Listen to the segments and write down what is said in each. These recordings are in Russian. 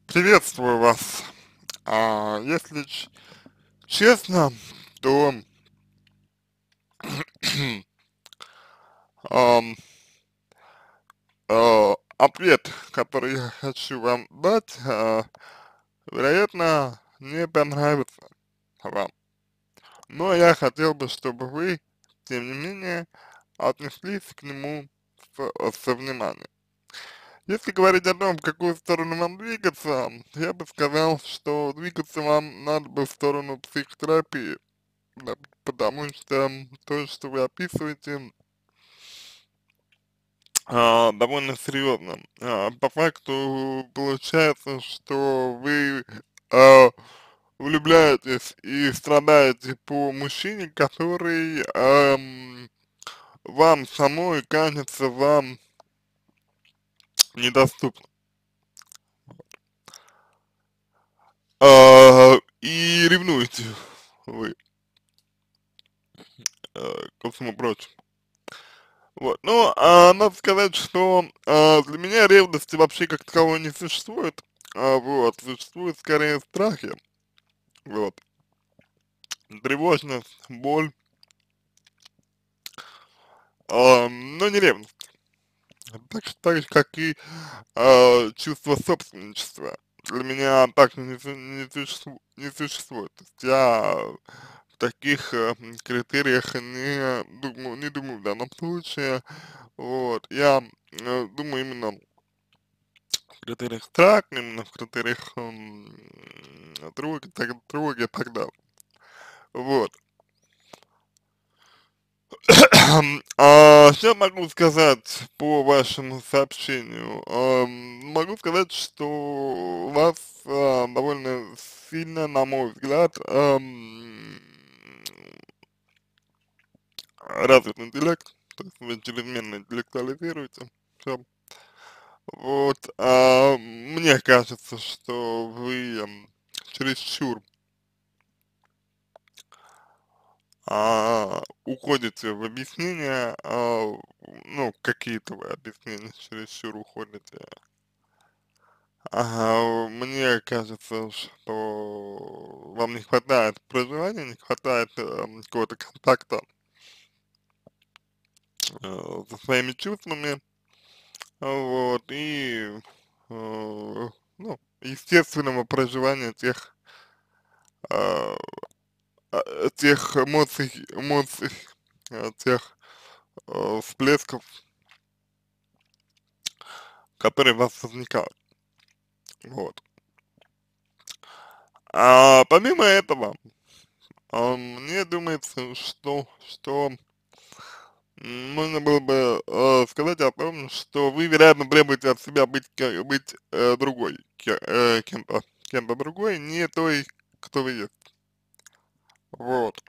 Приветствую вас. Если честно, то ам, ответ, который я хочу вам дать, вероятно, не понравится вам. Но я хотел бы, чтобы вы, тем не менее, отнеслись к нему со вниманием. Если говорить о том, в какую сторону вам двигаться, я бы сказал, что двигаться вам надо бы в сторону психотерапии. Да, потому что то, что вы описываете, довольно серьезно. По факту получается, что вы а, влюбляетесь и страдаете по мужчине, который вам самой кажется вам недоступным. И ревнуете вы ко всему прочему. Вот. Ну, надо сказать, что для меня ревности вообще как таковой не существует. Вот. Существуют скорее страхи. Вот. Тревожность, боль, но не ревность. Так же, как и чувство собственничества. Для меня так не существует. То есть я в таких критериях не думаю в данном случае. Вот. Я думаю именно в критериях страх, именно в критериях тревоги и так далее. Вот. Что могу сказать по вашему сообщению? Могу сказать, что у вас довольно сильно, на мой взгляд, развит интеллект, то есть вы чрезмерно интеллектуализируете всё. Вот, мне кажется, что вы чересчур уходите в объяснения, ну, какие-то вы объяснения чересчур уходите. Мне кажется, что вам не хватает проживания, не хватает какого-то контакта со своими чувствами, вот, и, ну, естественного проживания а, тех эмоций, тех всплесков, которые у вас возникают, вот. Помимо этого, мне думается, что можно было бы сказать о том, что вы, вероятно, требуете от себя быть другой, кем-то другой, не той, кто вы есть. Вот.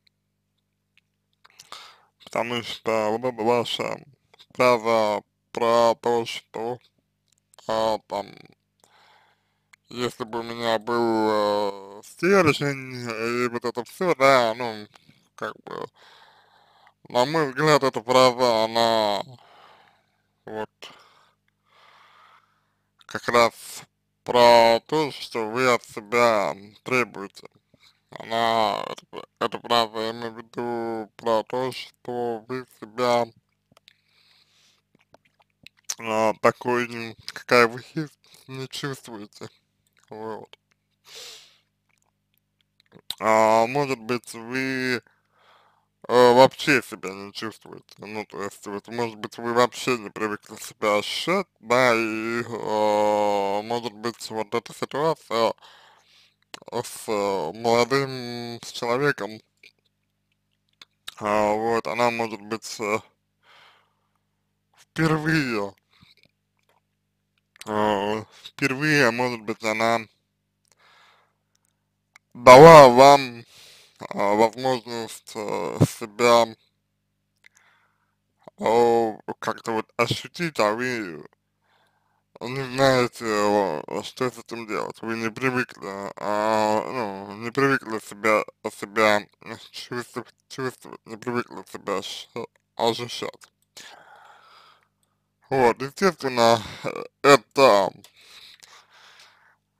Потому что вот это ваша фраза про то, что там, если бы у меня был стержень и вот это все, да, ну, как бы, на мой взгляд, эта фраза, она вот как раз про то, что вы от себя требуете. Эта фраза, я имею в виду про то, что вы себя такой, какая вы есть, не чувствуете. Вот. Может быть, вы вообще себя не чувствуете. Ну, то есть, вот, может быть, вы вообще не привыкли себя ощущать, да, и, может быть, вот эта ситуация с молодым человеком, вот, она может быть впервые, впервые, может быть, она дала вам возможность себя как-то вот ощутить, а вы не знаете, что с этим делать. Вы не привыкли, ну, не привыкли себя чувствовать, не привыкли себя ощущать. Вот, естественно, это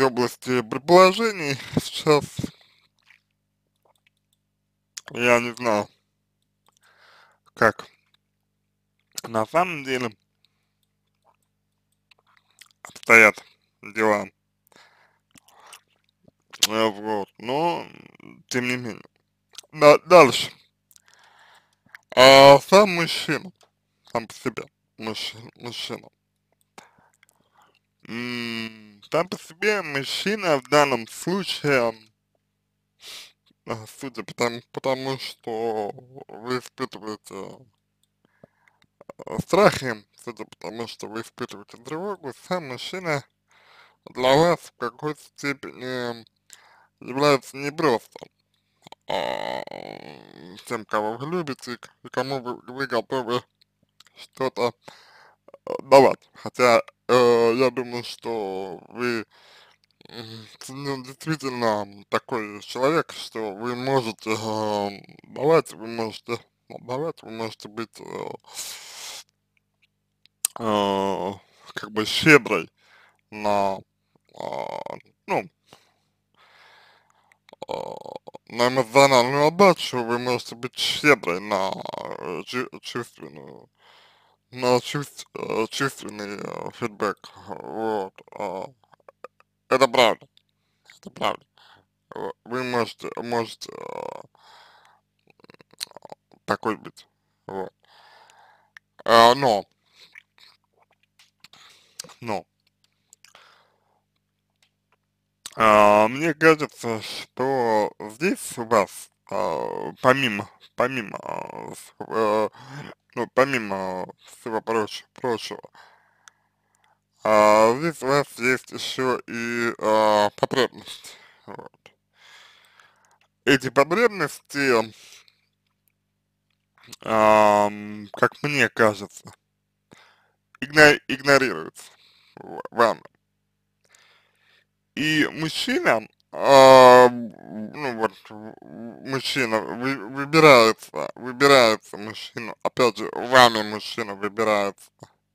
области предположений сейчас, я не знаю, как на самом деле обстоят дела, вот, но тем не менее. Дальше. Сам мужчина, сам по себе, мужчина. Сам по себе мужчина в данном случае, судя потому что вы испытываете страхи, судя потому что вы испытываете тревогу, сам мужчина для вас в какой-то степени является не просто а, тем, кого вы любите и кому вы готовы что-то давать. Хотя я думаю, что вы ну, действительно такой человек, что вы можете давать, вы можете давать, вы можете быть э, как бы щедрой на, ну, а, на эмоциональную отдачу, вы можете быть щедрой на чувственную, на чувственный фидбэк, вот, это правда, это правда. Вы можете такой быть, вот. А, но, мне кажется, что здесь у вас, помимо, ну, помимо всего прочего, здесь у вас есть еще и потребность. Вот. Эти потребности, как мне кажется, игнорируются вами. И мужчина, ну вот, мужчина выбирается мужчина, опять же, вами мужчина выбирается,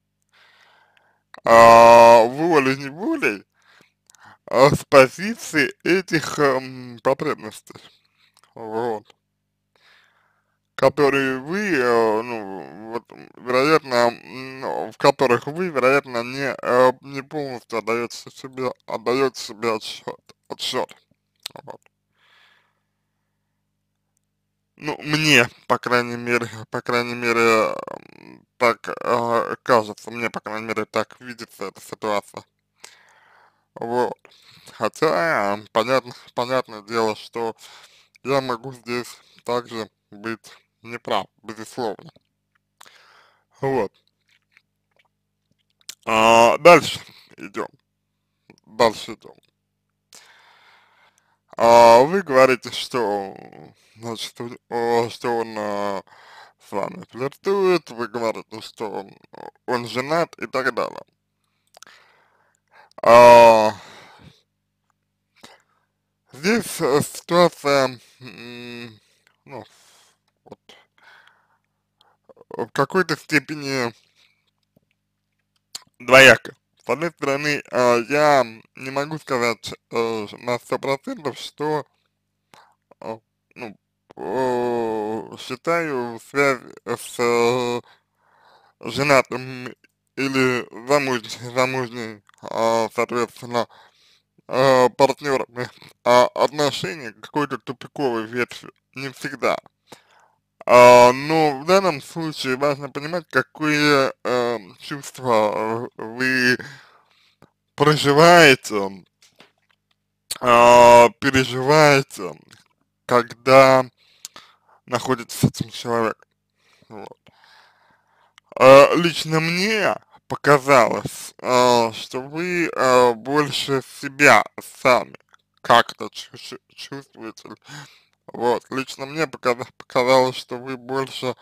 волей-неволей, с позиции этих потребностей, вот, которые вы, ну, вот, вероятно, в которых вы, вероятно, не полностью отдаете себе отсчет, вот. Ну, мне, по крайней мере, так кажется, мне, по крайней мере, так видится эта ситуация, вот. Хотя, понятное дело, что я могу здесь также быть неправ, безусловно. Вот. Дальше идем. Дальше идем. Вы говорите, что, значит, что он с вами флиртует, вы говорите, что он женат и так далее. А, здесь ситуация, ну, вот, в какой-то степени двояко. С одной стороны, я не могу сказать на 100%, что, э, ну, считаю связь с женатым или замужней, соответственно, партнерами отношений какой-то тупиковой ветви. Не всегда. Но в данном случае важно понимать, какие чувства вы проживаете, переживаете, когда находитесь с этим человеком. Вот. Лично мне показалось, что вы больше себя сами как-то чувствуете. Вот. Лично мне показалось, что вы больше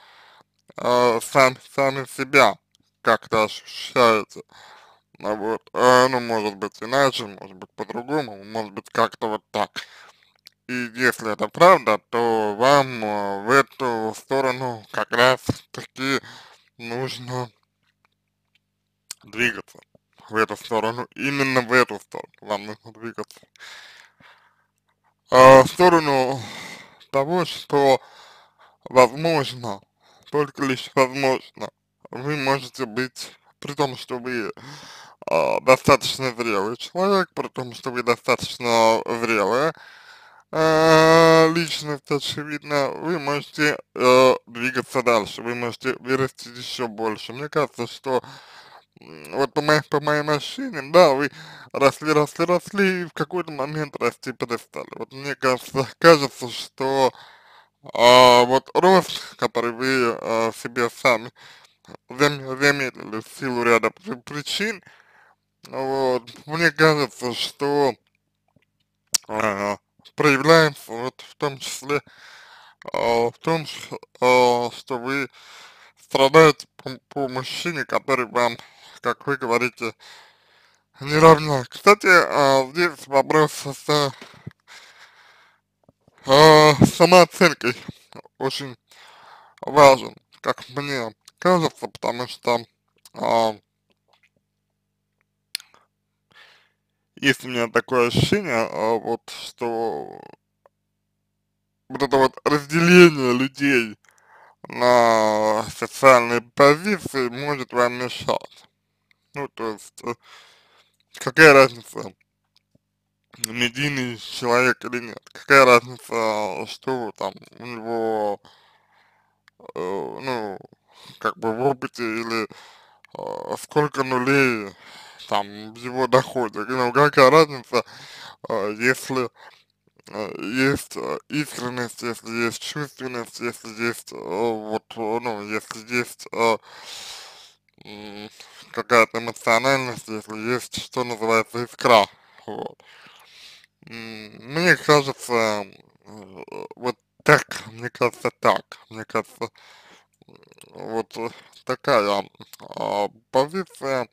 сами себя как-то ощущаете. Вот. Ну, может быть иначе, может быть по-другому, может быть как-то вот так. И если это правда, то вам в эту сторону как раз таки нужно двигаться. в эту сторону, именно в эту сторону вам нужно двигаться. В сторону того, что возможно, только лишь возможно, вы можете быть, при том, что вы достаточно зрелый человек, при том, что вы достаточно зрелая личность, очевидно, вы можете двигаться дальше, вы можете вырасти еще больше. Мне кажется, что вот по моим ощущениям, да, вы росли, и в какой-то момент расти перестали. Вот мне кажется, что вот рост, который вы себе сами заметили в силу ряда причин, вот, мне кажется, что а, проявляется вот в том числе в том, что вы страдаете по мужчине, который вам, как вы говорите, не равна. Кстати, здесь вопрос самооценкой очень важен, как мне кажется, потому что а, есть у меня такое ощущение, вот, что вот это вот разделение людей на социальные позиции может вам мешать. Ну, то есть, какая разница, медийный человек или нет, какая разница, что там у него, ну, как бы в опыте или сколько нулей там в его доходе, ну, какая разница, если есть искренность, если есть чувственность, если есть вот, ну, если есть м, какая-то эмоциональность, если есть, что называется, искра, вот. Мне кажется, вот так, мне кажется так, мне кажется, вот такая позиция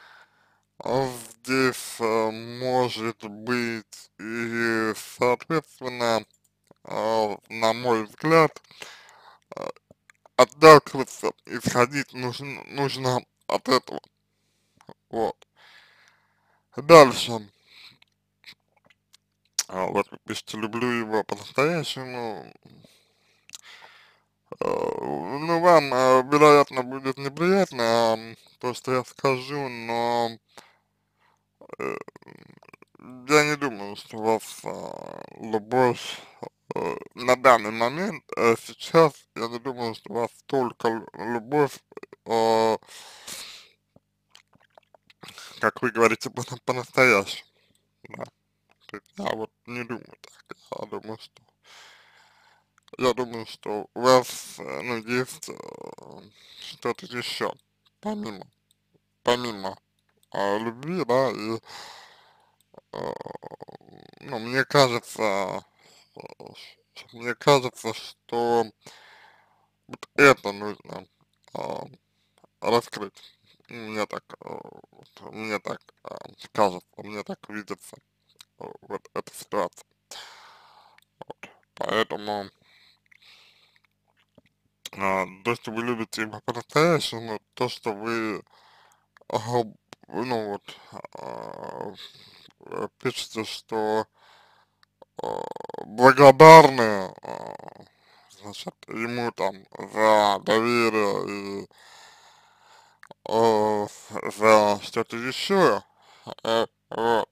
здесь может быть и, соответственно, на мой взгляд, а, отталкиваться, исходить нужно от этого, вот. Дальше, вот вы пишете, люблю его по-настоящему, ну, вам, вероятно, будет неприятно то, что я скажу, но э, я не думаю, что у вас любовь на данный момент, сейчас, я не думаю, что у вас только любовь, э, как вы говорите, по-настоящему, да. То есть я вот не думаю так, я думаю, что у вас, ну, есть что-то еще, помимо, помимо любви, да, и, э, ну, мне кажется, что вот это нужно а, раскрыть. Мне так кажется, мне так видится вот эта ситуация. Поэтому то, что вы любите его по-настоящему, то, что вы, а, ну вот, а, пишете, что благодарны, значит, ему там за доверие и за что-то еще, вот.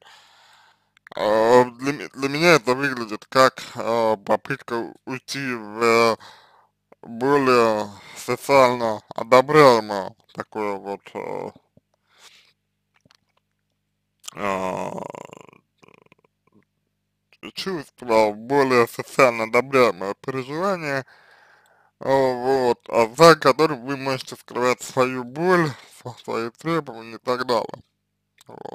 Для меня это выглядит как попытка уйти в более социально одобряемое такое вот э, чувство, более социально одобряемое переживание, вот, за которым вы можете скрывать свою боль, свои требования и так далее, вот,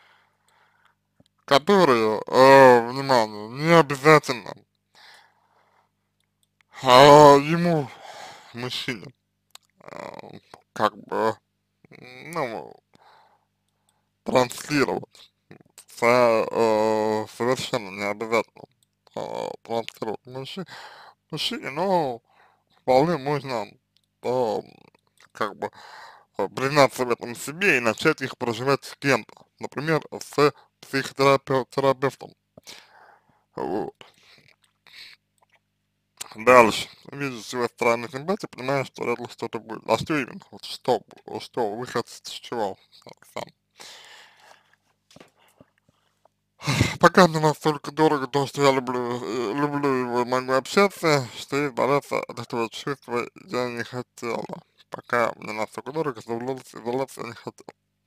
которые, внимание, не обязательно ему, мужчине, э, как бы, ну, транслировать, совершенно не обязательно транслировать мужчине, но вполне можно, э, как бы, признаться в этом себе и начать их проживать с кем-то, например, с психотерапевтом. Вот. Дальше. Вижу с его стороны симпатии, понимаю, что вряд ли что-то будет. А что именно? Вот что вы хотите, с чего сам? Пока мне настолько дорого то, что я люблю его, могу общаться, что избавляться от этого чувства я не хотела. Пока мне настолько дорого, изолироваться я не хотела.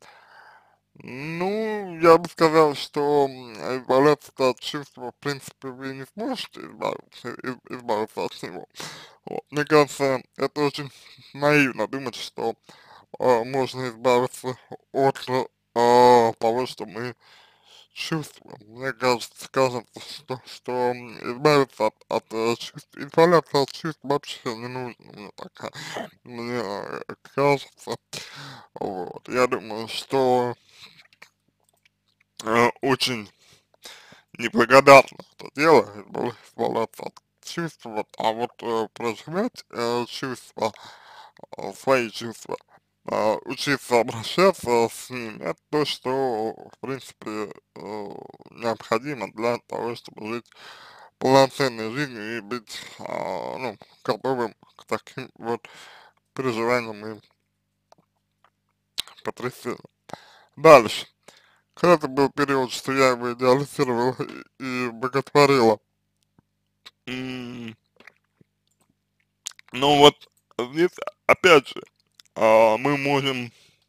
Ну, я бы сказал, что избавляться от чувства, в принципе, вы не сможете избавиться от него. Вот. Мне кажется, это очень наивно думать, что можно избавиться от того, что мы чувствуем. Мне кажется, что избавиться от чувств, избавляться от чувств вообще не нужно, мне кажется. Вот. Я думаю, что очень неблагодарно это дело, избавляться от чувств, вот, а вот проживать чувства, свои чувства, учиться обращаться с ними, это то, что, в принципе, необходимо для того, чтобы жить полноценной жизнью и быть, ну, готовым к таким вот переживаниям и потрясениям. Дальше. Когда-то был период, что я его идеализировала и боготворила. М, Ну вот здесь, опять же, мы можем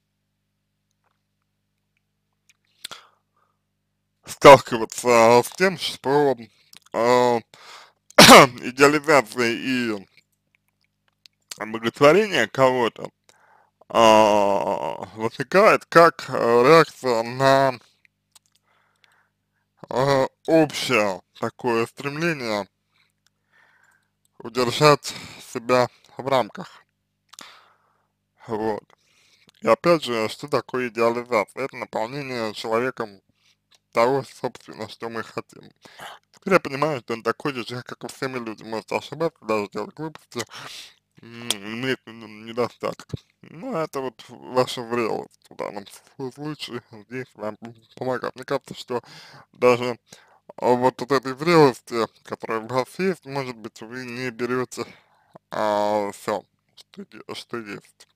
сталкиваться с тем, что а, идеализация и боготворение кого-то возникает как реакция на общее такое стремление удержать себя в рамках. Вот. И опять же, что такое идеализация? Это наполнение человеком того, собственно, что мы хотим. Теперь я понимаю, что он такой же человек, как и все мы люди, может ошибаться, даже делать глупости, иметь недостаток. Ну, это вот ваша зрелость в данном случае здесь вам помогает. Мне кажется, что даже вот от этой зрелости, которая у вас есть, может быть, вы не берете все, что есть.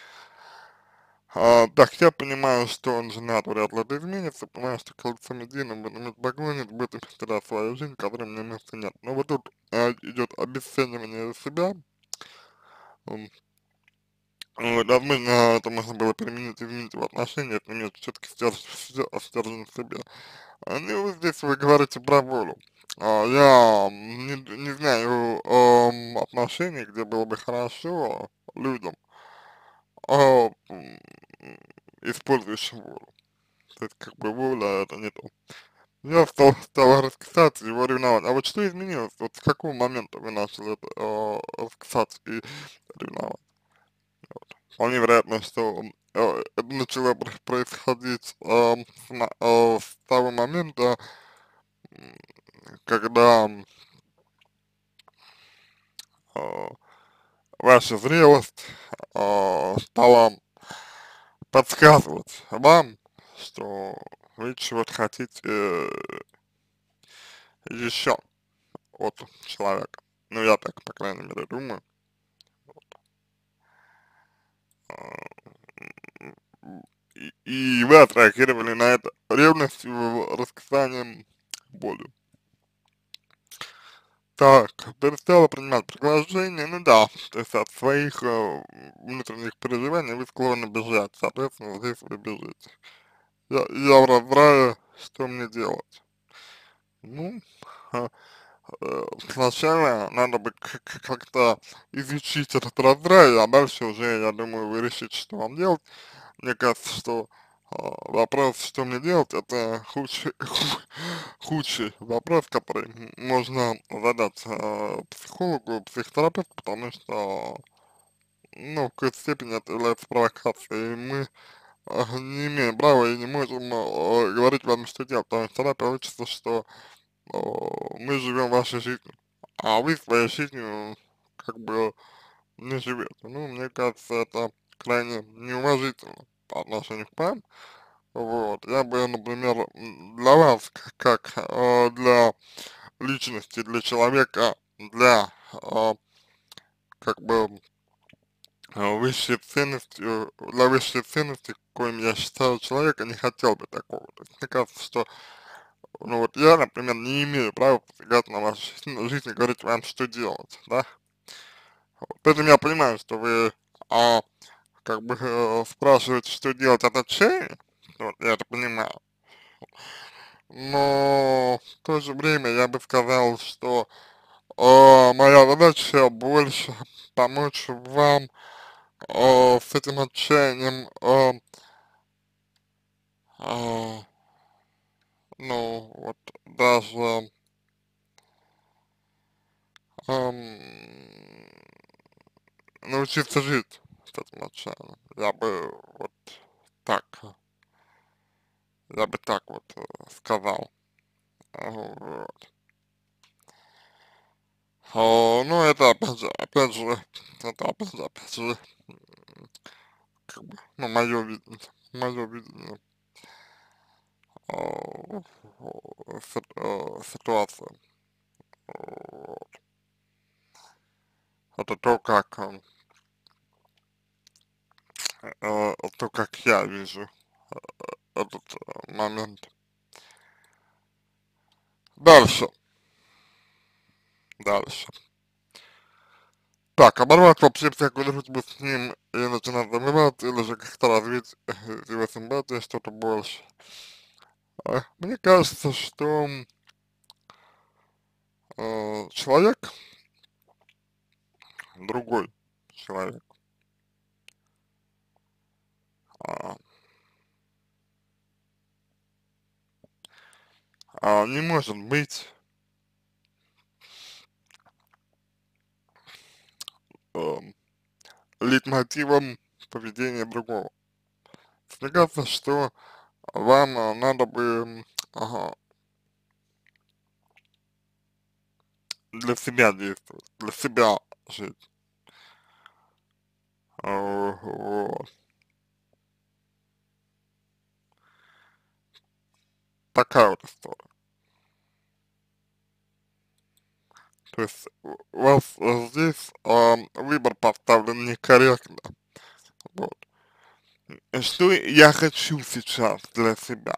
Так, я понимаю, что он женат, вряд ли это изменится, понимаю, что колесо медийным в этом погонит, будет терять свою жизнь, которой мне места нет. Но вот тут идет обесценивание себя, м, вот, возможно, это можно было изменить в отношениях, но нет, все-таки стержень в себе. Ну, вот здесь вы говорите про волю. Я не знаю отношений, где было бы хорошо людям, а, м, использующим волю. То есть, как бы воля это не то. Я стал раскисаться, его ревновать. А вот что изменилось? Вот с какого момента вы начали это, раскисаться и ревновать? Вполне вероятно, что это начало происходить с того момента, м, когда а, ваша зрелость стала подсказывать вам, что вы чего-то хотите еще от человека. Ну, я так, по крайней мере, думаю. А, и вы отреагировали на это ревностью, раскисанием, болью. Так, перестала принимать предложения, ну да, то есть от своих внутренних переживаний вы склонны бежать, соответственно, здесь вы бежите. Я в раздрае, что мне делать? Ну, а, сначала надо бы как-то изучить этот раздрай, а дальше уже, я думаю, вы решите, что вам делать. Мне кажется, что вопрос, что мне делать, это худший вопрос, который можно задать психологу, психотерапевту, потому что, ну, в какой-то степени это является провокацией. И мы не имеем права и не можем говорить вам, что делать, потому что тогда получится, что мы живем вашей жизнью, а вы своей жизнью как бы не живете. Ну, мне кажется, это крайне неуважительно по отношению к вам, вот, я бы, например, для вас, для личности, для человека, для, как бы, высшей ценности, для высшей ценности, коим я считаю человека, не хотел бы такого. То есть мне кажется, что, ну вот я, например, не имею права посягать на вашу жизнь и говорить вам, что делать, да. Поэтому я понимаю, что вы, как бы, спрашиваете, что делать от отчаяния, вот, я это понимаю, но в то же время я бы сказал, что моя задача больше помочь вам с этим отчаянием, а, ну, вот даже ам, научиться жить с этим отчаянием. Я бы вот так, я бы так вот сказал. Вот. Ну, это опять же, как бы, ну, мое видение ситуации. Вот. Это то, как я вижу этот момент. Дальше, дальше. Так, оборвать вообще всякую дружбу с ним и начинать забывать, или же как-то развить его симпатию, что-то больше. Мне кажется, что человек, другой человек, а, не может быть эм, лейтмотивом поведения другого. Мне кажется, что вам надо бы ага, для себя действовать, для себя жить. Вот. Такая вот история. То есть у вас здесь выбор поставлен некорректно. Вот. Что я хочу сейчас для себя?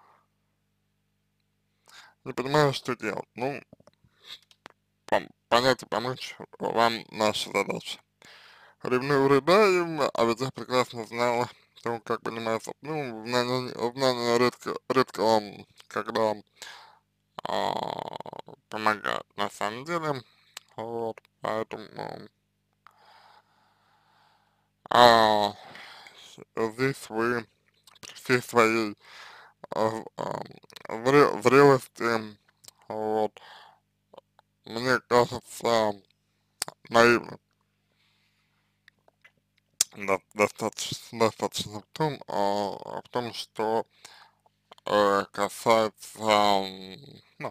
Не понимаю, что делать. Ну, понять и помочь вам наша задача. Ревную рыдаем, а ведь я прекрасно знала, что как понимается, ну, знание редко когда помогает на самом деле, вот, поэтому а, здесь вы при всей своей зрелости, вот, мне кажется, наивно достаточно в том, что касается, ну,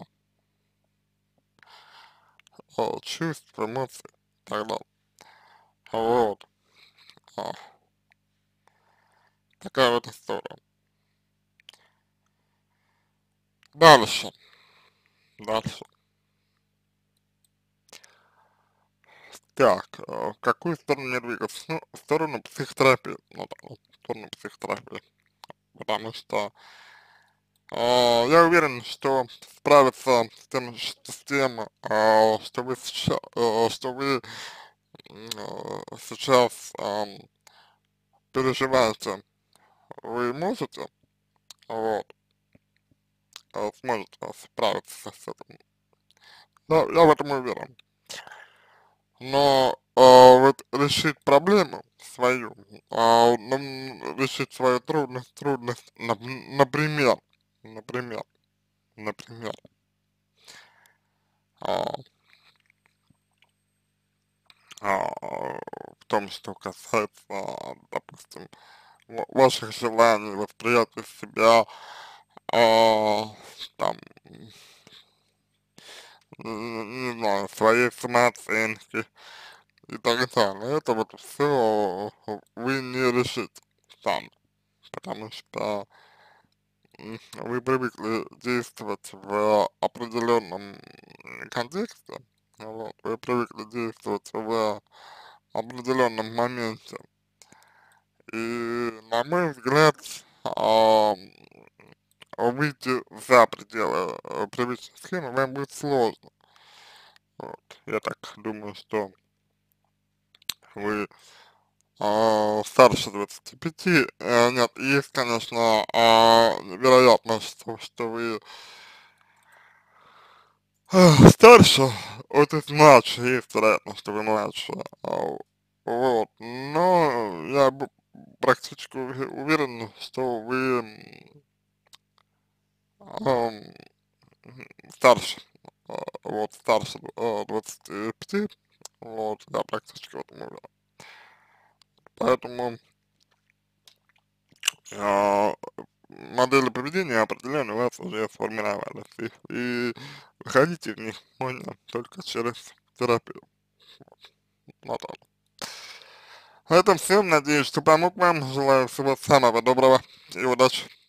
чувств, эмоций и так далее. Вот, а, такая вот история. Дальше, дальше. Так, в какую сторону мне двигаться? Ну, в сторону психотерапии, ну да, вот, в сторону психотерапии. Потому что я уверен, что справиться с тем, что вы сейчас переживаете, вы можете, вот, сможете справиться с этим. Я в этом уверен. Но вот решить проблему свою, решить свою трудность, например, например, например, а, в том, что касается, допустим, ваших желаний, восприятия себя, там, не знаю, своей самооценки, и так далее. Это вот все вы не решите сами, потому что вы привыкли действовать в определенном контексте, вот, вы привыкли действовать в определенном моменте. И, на мой взгляд, выйти за пределы привычной схемы вам будет сложно. Вот. Я так думаю, что вы старше 25, нет, есть, конечно, вероятность, что вы старше, вот это младше, есть вероятность, что вы младше, вот, но я практически уверен, что вы ам, старше, вот, старше 25, вот, я практически в этом уверен. Поэтому а, модели поведения определенные у вас уже сформировались, и выходить из них можно только через терапию. Вот так. На этом все. Надеюсь, что помог вам. Желаю всего самого доброго и удачи.